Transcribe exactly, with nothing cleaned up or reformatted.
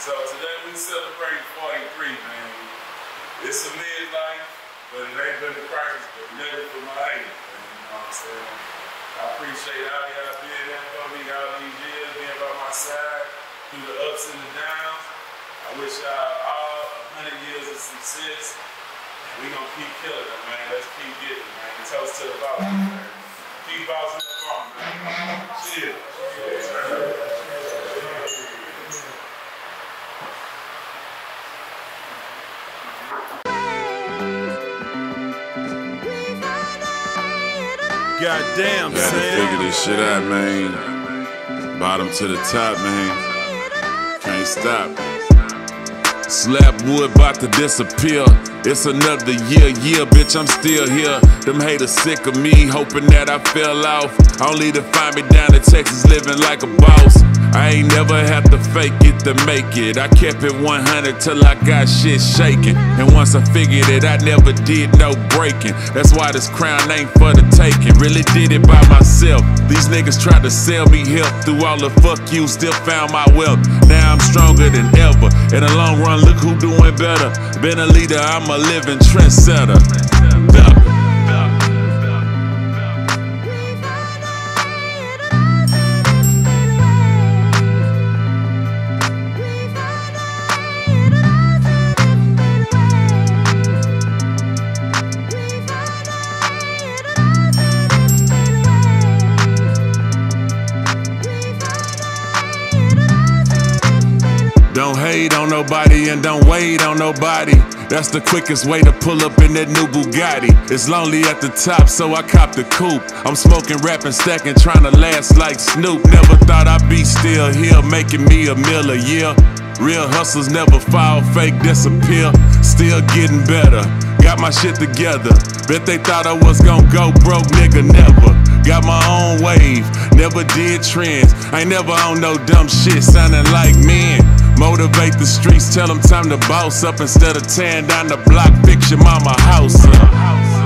So today we celebrate forty-three, man. It's a midlife, but it ain't been a crisis, but never for my age, man. You know what I'm saying? I appreciate all y'all being there for me all these years, being by my side through the ups and the downs. I wish y'all all a hundred years of success. And we gonna keep killing it, man. Let's keep getting it, man. Toast to the boss, man. Keep bossing the farm, man. Chill. Goddamn, Gotta Sam. figure this shit out, man. Bottom to the top, man. Can't stop. Slap wood about to disappear. It's another year, yeah, bitch, I'm still here. Them haters sick of me, hoping that I fell off. Only to find me down in Texas living like a boss. I ain't never have to fake it to make it. I kept it one hundred till I got shit shaking. And once I figured it, I never did no breaking. That's why this crown ain't for the taking. Really did it by myself. These niggas tried to sell me help. Through all the fuck you, still found my wealth. Now I'm stronger than ever. In the long run, look who doing better. Been a leader, I'm a living trendsetter. Duh. Don't hate on nobody and don't wait on nobody. That's the quickest way to pull up in that new Bugatti. It's lonely at the top, so I copped the coupe. I'm smoking, rapping, stacking, trying to last like Snoop. Never thought I'd be still here, making me a meal a year. Real hustlers never fall, fake disappear. Still getting better, got my shit together. Bet they thought I was gonna go broke, nigga, never. Got my own wave, never did trends. Ain't never on no dumb shit, sounding like men. Motivate the streets, tell them time to boss up. Instead of tearing down the block, fix your mama house up.